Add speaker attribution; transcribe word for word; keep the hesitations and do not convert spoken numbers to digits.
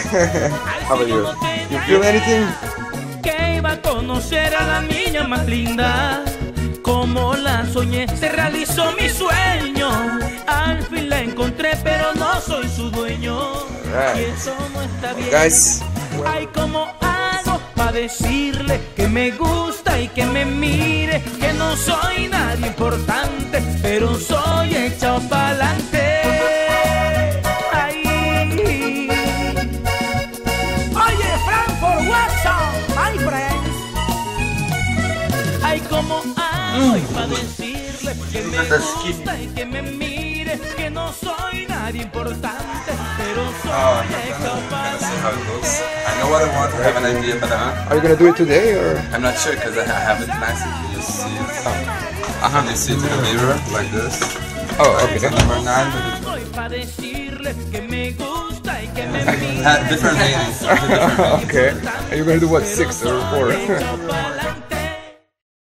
Speaker 1: How about you? You feel anything?
Speaker 2: Que iba a conocer a la niña más linda. Como la soñé, se realizó mi sueño. Al fin la encontré, pero no soy su dueño.
Speaker 1: Right.
Speaker 2: Y eso no está bien.
Speaker 1: Guys.
Speaker 2: Ay, ¿cómo hago para decirle que me gusta y que me mire? Que no soy nadie importante, pero soy echado pa'lante. Ay. Oye, Frankfurt, what's up, my friends? Ay, ¿cómo hago para decirle que me gusta y que me mire? Que no soy nadie importante, pero soy echado pa'lante.
Speaker 3: I know what I want, I have an idea, but uh,
Speaker 1: Are you gonna do it today or?
Speaker 3: I'm not sure because I ha- have it nice if you just see it. Uh-huh. You see it in the mirror, like this.
Speaker 1: Oh, okay.
Speaker 3: Number nine, but it had different meanings.
Speaker 1: Okay. Are you gonna do what, six or four?